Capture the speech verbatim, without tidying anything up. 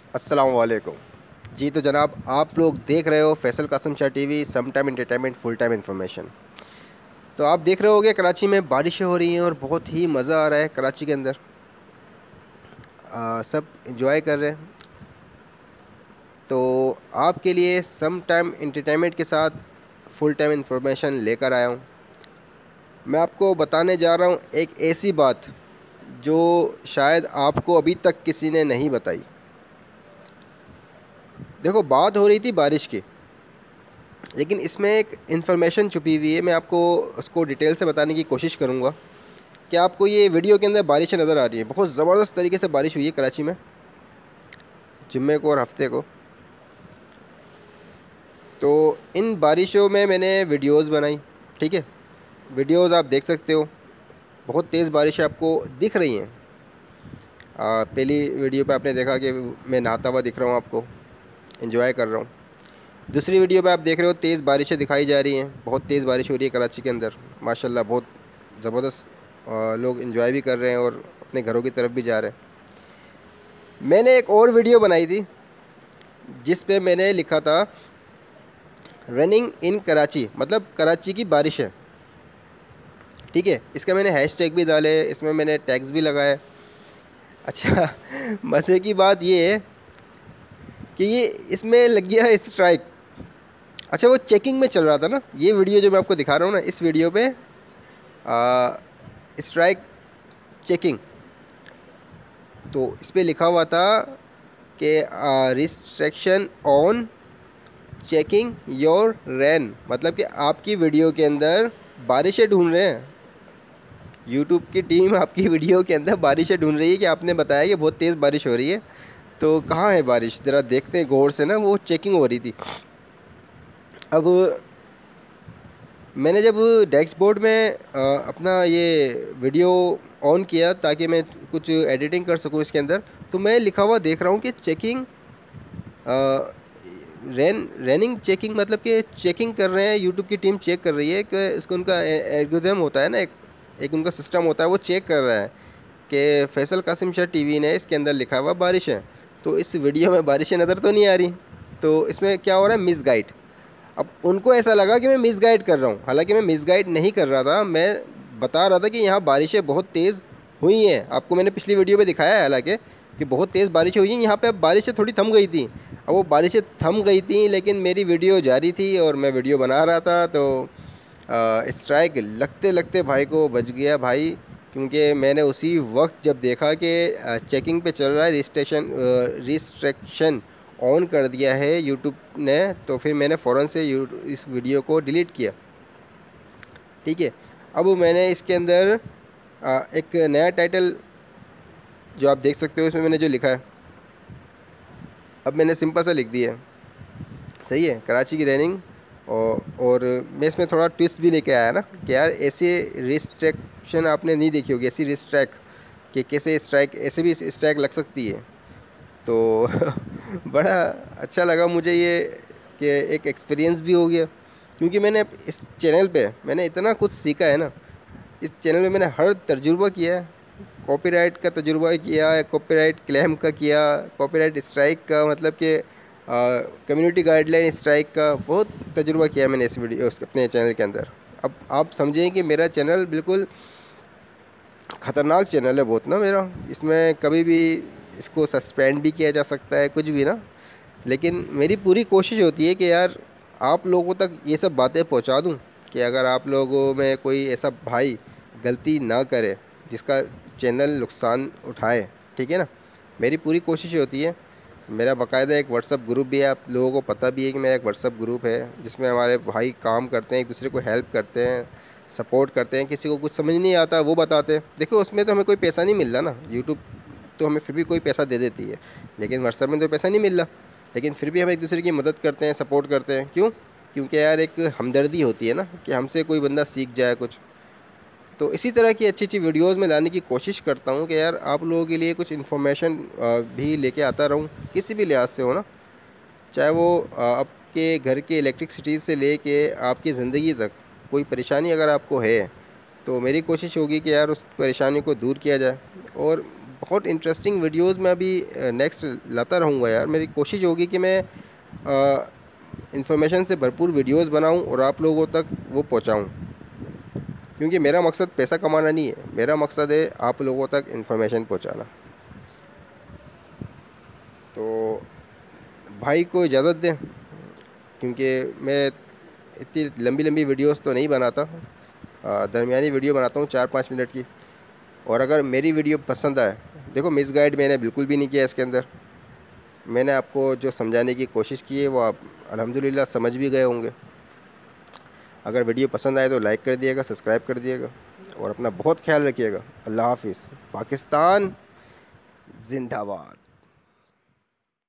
अस्सलाम वालेकुम। जी तो जनाब, आप लोग देख रहे हो Faisal Qasim Shah TV, some time entertainment, full time information. तो आप देख रहे होगे कराची में बारिशें हो रही हैं और बहुत ही मज़ा आ रहा है कराची के अंदर। आ, सब इंजॉय कर रहे हैं। तो आपके लिए सम टाइम एंटरटेनमेंट के साथ फुल टाइम इन्फॉर्मेशन लेकर आया हूँ। मैं आपको बताने जा रहा हूँ एक ऐसी बात जो शायद आपको अभी तक किसी ने नहीं बताई। देखो, बात हो रही थी बारिश की, लेकिन इसमें एक इन्फॉर्मेशन छुपी हुई है। मैं आपको उसको डिटेल से बताने की कोशिश करूँगा कि आपको ये वीडियो के अंदर बारिशें नज़र आ रही है। बहुत ज़बरदस्त तरीके से बारिश हुई है कराची में जुम्मे को और हफ्ते को। तो इन बारिशों में मैंने वीडियोस बनाई। ठीक है, वीडियोस आप देख सकते हो। बहुत तेज़ बारिशें आपको दिख रही हैं। आ, पहली वीडियो पे आपने देखा कि मैं नहाता हुआ दिख रहा हूँ आपको, एंजॉय कर रहा हूँ। दूसरी वीडियो पे आप देख रहे हो तेज़ बारिशें दिखाई जा रही हैं। बहुत तेज़ बारिश हो रही है कराची के अंदर माशाल्लाह। बहुत ज़बरदस्त लोग एंजॉय भी कर रहे हैं और अपने घरों की तरफ भी जा रहे हैं। मैंने एक और वीडियो बनाई थी जिस पे मैंने लिखा था रनिंग इन कराची, मतलब कराची की बारिश है। ठीक है, इसका मैंने हैशटैग भी डाले, इसमें मैंने टैग्स भी लगाए। अच्छा, मज़े की बात ये है कि ये इसमें लग गया है स्ट्राइक। अच्छा, वो चेकिंग में चल रहा था ना, ये वीडियो जो मैं आपको दिखा रहा हूँ ना, इस वीडियो पे स्ट्राइक चेकिंग, तो इस पर लिखा हुआ था कि restriction on checking your ran, मतलब कि आपकी वीडियो के अंदर बारिशें ढूंढ रहे हैं। यूट्यूब की टीम आपकी वीडियो के अंदर बारिशें ढूंढ रही है कि आपने बताया कि बहुत तेज़ बारिश हो रही है। तो कहाँ है बारिश, ज़रा देखते हैं गौर से ना। वो चेकिंग हो रही थी। अब मैंने जब डैशबोर्ड में आ, अपना ये वीडियो ऑन किया ताकि मैं कुछ एडिटिंग कर सकूं इसके अंदर, तो मैं लिखा हुआ देख रहा हूं कि चेकिंग रैन रैनिंग चेकिंग, मतलब कि चेकिंग कर रहे हैं। यूट्यूब की टीम चेक कर रही है कि इसको, उनका एल्गोरिथम होता है ना, एक एक उनका सिस्टम होता है, वो चेक कर रहा है कि फैसल कासिम शाह टीवी ने इसके अंदर लिखा हुआ बारिश है, तो इस वीडियो में बारिशें नज़र तो नहीं आ रही। तो इसमें क्या हो रहा है, मिस गाइड। अब उनको ऐसा लगा कि मैं मिसगाइड कर रहा हूँ, हालांकि मैं मिसगाइड नहीं कर रहा था। मैं बता रहा था कि यहाँ बारिशें बहुत तेज़ हुई हैं। आपको मैंने पिछली वीडियो में दिखाया है हालांकि कि बहुत तेज़ बारिशें हुई हैं। यहाँ पे अब बारिशें थोड़ी थम गई थी। अब वो बारिशें थम गई थी लेकिन मेरी वीडियो जारी थी और मैं वीडियो बना रहा था। तो स्ट्राइक लगते लगते भाई को बच गया भाई, क्योंकि मैंने उसी वक्त जब देखा कि चेकिंग पे चल रहा है, रिस्ट्रिक्शन रिस्ट्रिक्शन ऑन कर दिया है यूट्यूब ने, तो फिर मैंने फ़ौरन से इस वीडियो को डिलीट किया। ठीक है, अब मैंने इसके अंदर आ, एक नया टाइटल जो आप देख सकते हो, इसमें मैंने जो लिखा है, अब मैंने सिंपल सा लिख दिया है। सही है, कराची की रैनिंग। और और मैं इसमें थोड़ा ट्विस्ट भी लेके आया ना कि यार ऐसे रिस्ट्रिक्शन आपने नहीं देखी होगी, ऐसी रिस्ट्रैक कि कैसे स्ट्राइक, ऐसे भी स्ट्राइक लग सकती है। तो बड़ा अच्छा लगा मुझे ये कि एक एक्सपीरियंस भी हो गया, क्योंकि मैंने इस चैनल पे मैंने इतना कुछ सीखा है ना। इस चैनल में मैंने हर तजुर्बा किया है। कॉपीराइट का तजुर्बा किया है, कॉपीराइट क्लेम का किया, कॉपीराइट स्ट्राइक का, मतलब कि कम्युनिटी गाइडलाइन स्ट्राइक का बहुत तजुर्बा किया है मैंने इस वीडियो अपने चैनल के अंदर। अब आप समझें कि मेरा चैनल बिल्कुल ख़तरनाक चैनल है बहुत ना मेरा। इसमें कभी भी इसको सस्पेंड भी किया जा सकता है, कुछ भी ना। लेकिन मेरी पूरी कोशिश होती है कि यार आप लोगों तक ये सब बातें पहुंचा दूं कि अगर आप लोगों में कोई ऐसा भाई गलती ना करे जिसका चैनल नुकसान उठाए, ठीक है ना। मेरी पूरी कोशिश होती है। मेरा बाकायदा एक व्हाट्सअप ग्रुप भी है, आप लोगों को पता भी है कि मेरा एक व्हाट्सअप ग्रुप है जिसमें हमारे भाई काम करते हैं, एक दूसरे को हेल्प करते हैं, सपोर्ट करते हैं। किसी को कुछ समझ नहीं आता वो बताते हैं। देखो, उसमें तो हमें कोई पैसा नहीं मिल रहा ना, यूट्यूब तो हमें फिर भी कोई पैसा दे देती है, लेकिन व्हाट्सअप में तो पैसा नहीं मिल रहा। लेकिन फिर भी हम एक दूसरे की मदद करते हैं, सपोर्ट करते हैं। क्यों? क्योंकि यार एक हमदर्दी होती है ना कि हमसे कोई बंदा सीख जाए कुछ। तो इसी तरह की अच्छी अच्छी वीडियोस में लाने की कोशिश करता हूँ कि यार आप लोगों के लिए कुछ इन्फॉर्मेशन भी लेके आता रहूँ, किसी भी लिहाज से हो ना। चाहे वो आपके घर के इलेक्ट्रिसिटी से ले के आपकी ज़िंदगी तक कोई परेशानी अगर आपको है, तो मेरी कोशिश होगी कि यार उस परेशानी को दूर किया जाए। और बहुत इंटरेस्टिंग वीडियोस में अभी नेक्स्ट लाता रहूँगा यार। मेरी कोशिश होगी कि मैं इंफॉर्मेशन से भरपूर वीडियोस बनाऊं और आप लोगों तक वो पहुंचाऊं, क्योंकि मेरा मकसद पैसा कमाना नहीं है, मेरा मकसद है आप लोगों तक इंफॉर्मेशन पहुंचाना। तो भाई को इजाज़त दें, क्योंकि मैं इतनी लंबी लंबी वीडियोस तो नहीं बनाता, दरमियानी वीडियो बनाता हूँ चार पाँच मिनट की। और अगर मेरी वीडियो पसंद आए, देखो मिसगाइड मैंने बिल्कुल भी नहीं किया इसके अंदर, मैंने आपको जो समझाने की कोशिश की है वो आप अल्हम्दुलिल्लाह समझ भी गए होंगे। अगर वीडियो पसंद आए तो लाइक कर दिएगा, सब्सक्राइब कर दिएगा और अपना बहुत ख्याल रखिएगा। अल्लाह हाफिज़। पाकिस्तान जिंदाबाद।